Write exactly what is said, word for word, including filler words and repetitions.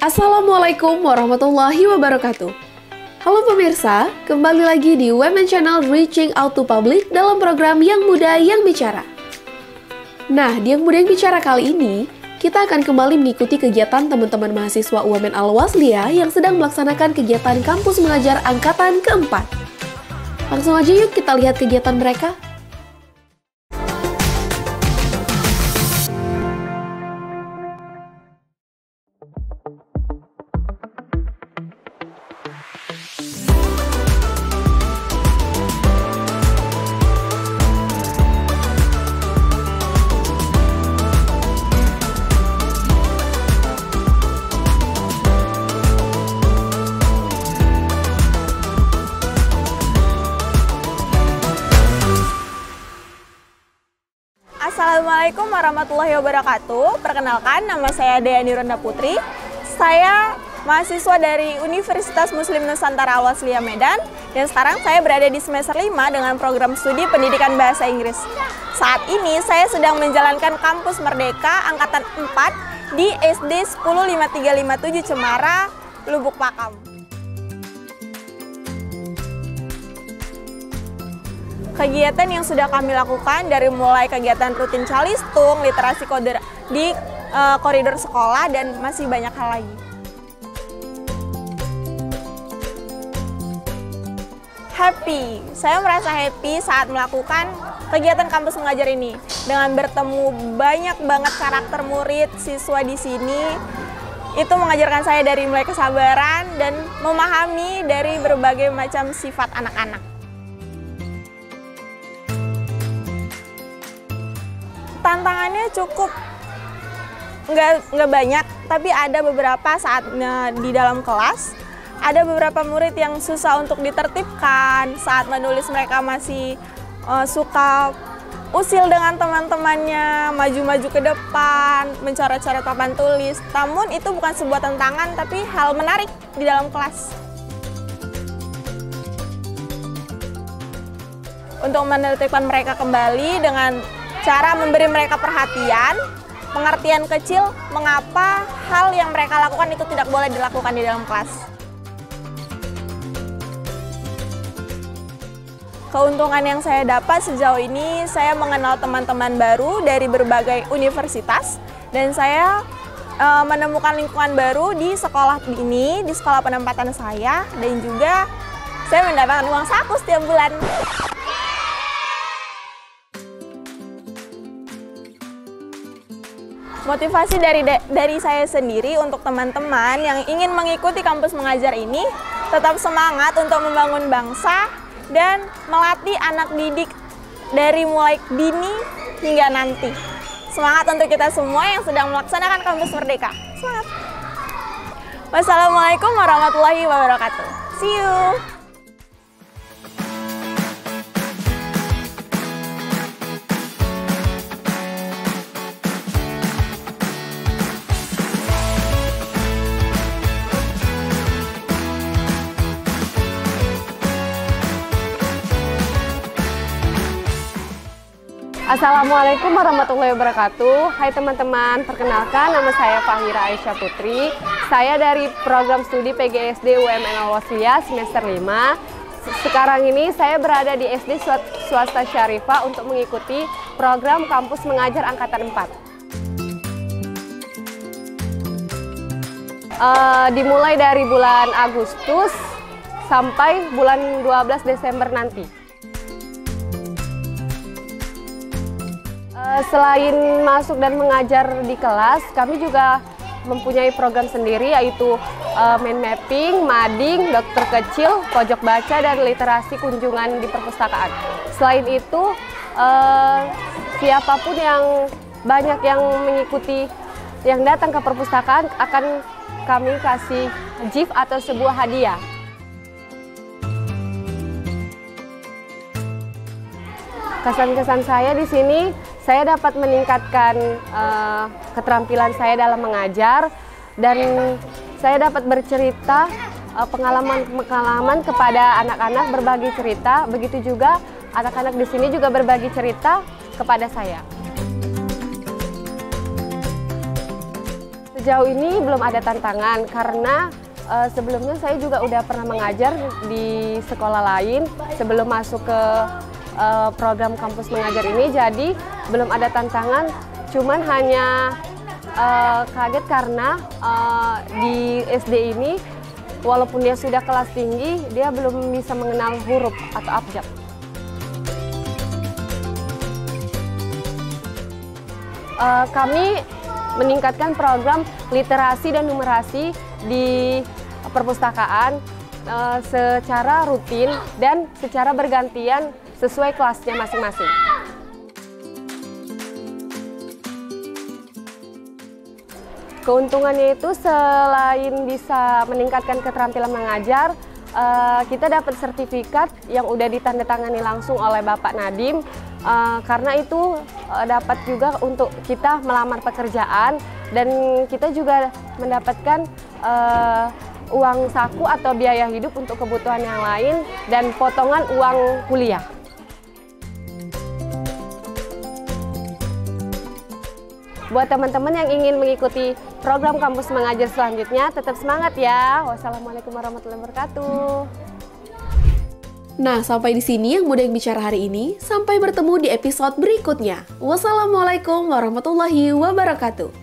Assalamualaikum warahmatullahi wabarakatuh. Halo pemirsa, kembali lagi di Women Channel Reaching Out to Public dalam program Yang Muda Yang Bicara. Nah, di Yang Muda Yang Bicara kali ini, kita akan kembali mengikuti kegiatan teman-teman mahasiswa U M N Al-Wasliyah yang sedang melaksanakan kegiatan kampus mengajar angkatan keempat. Langsung aja yuk kita lihat kegiatan mereka. Assalamualaikum warahmatullahi wabarakatuh. Perkenalkan, nama saya Dayani Ronda Putri. Saya mahasiswa dari Universitas Muslim Nusantara Al-Wasliyah Medan. Dan sekarang saya berada di semester lima dengan program studi pendidikan bahasa Inggris. Saat ini saya sedang menjalankan kampus Merdeka Angkatan empat di S D sepuluh lima tiga lima tujuh Cemara, Lubuk Pakam. Kegiatan yang sudah kami lakukan dari mulai kegiatan rutin calistung, literasi kode di uh, koridor sekolah, dan masih banyak hal lagi. Happy, saya merasa happy saat melakukan kegiatan kampus mengajar ini. Dengan bertemu banyak banget karakter murid, siswa di sini, itu mengajarkan saya dari mulai kesabaran dan memahami dari berbagai macam sifat anak-anak. Tantangannya cukup nggak nggak banyak, tapi ada beberapa saatnya di dalam kelas. Ada beberapa murid yang susah untuk ditertibkan saat menulis. Mereka masih uh, suka usil dengan teman-temannya, maju-maju ke depan, mencoret-coret papan tulis. Namun itu bukan sebuah tantangan, tapi hal menarik di dalam kelas. Untuk menertibkan mereka kembali dengan cara memberi mereka perhatian, pengertian kecil mengapa hal yang mereka lakukan itu tidak boleh dilakukan di dalam kelas. Keuntungan yang saya dapat sejauh ini, saya mengenal teman-teman baru dari berbagai universitas, dan saya e, menemukan lingkungan baru di sekolah ini, di sekolah penempatan saya, dan juga saya mendapatkan uang saku setiap bulan. Motivasi dari dari saya sendiri untuk teman-teman yang ingin mengikuti kampus mengajar ini, tetap semangat untuk membangun bangsa dan melatih anak didik dari mulai dini hingga nanti. Semangat untuk kita semua yang sedang melaksanakan kampus Merdeka. Semangat! Wassalamualaikum warahmatullahi wabarakatuh. See you! Assalamualaikum warahmatullahi wabarakatuh. Hai teman-teman, perkenalkan nama saya Fahira Aisyah Putri. Saya dari program studi P G S D U M N Al-Wasliyah semester lima. Sekarang ini saya berada di S D Swasta Syarifah untuk mengikuti program kampus mengajar angkatan empat. Uh, dimulai dari bulan Agustus sampai bulan dua belas Desember nanti. Selain masuk dan mengajar di kelas, kami juga mempunyai program sendiri, yaitu uh, mind mapping, mading, dokter kecil, pojok baca, dan literasi kunjungan di perpustakaan. Selain itu, uh, siapapun yang banyak yang mengikuti, yang datang ke perpustakaan akan kami kasih gift atau sebuah hadiah. Kesan-kesan saya di sini, saya dapat meningkatkan uh, keterampilan saya dalam mengajar, dan saya dapat bercerita pengalaman-pengalaman uh, kepada anak-anak, berbagi cerita. Begitu juga anak-anak di sini juga berbagi cerita kepada saya. Sejauh ini belum ada tantangan karena uh, sebelumnya saya juga udah pernah mengajar di sekolah lain sebelum masuk ke uh, program kampus mengajar ini, jadi belum ada tantangan, cuman hanya uh, kaget karena uh, di S D ini walaupun dia sudah kelas tinggi, dia belum bisa mengenal huruf atau abjad. Uh, kami meningkatkan program literasi dan numerasi di perpustakaan uh, secara rutin dan secara bergantian sesuai kelasnya masing-masing. Keuntungannya itu selain bisa meningkatkan keterampilan mengajar, uh, kita dapat sertifikat yang udah ditandatangani langsung oleh Bapak Nadiem. Uh, karena itu uh, dapat juga untuk kita melamar pekerjaan dan kita juga mendapatkan uh, uang saku atau biaya hidup untuk kebutuhan yang lain dan potongan uang kuliah. Buat teman-teman yang ingin mengikuti program kampus mengajar selanjutnya, tetap semangat ya. Wassalamualaikum warahmatullahi wabarakatuh. Nah, sampai di sini Yang Muda Yang Bicara hari ini. Sampai bertemu di episode berikutnya. Wassalamualaikum warahmatullahi wabarakatuh.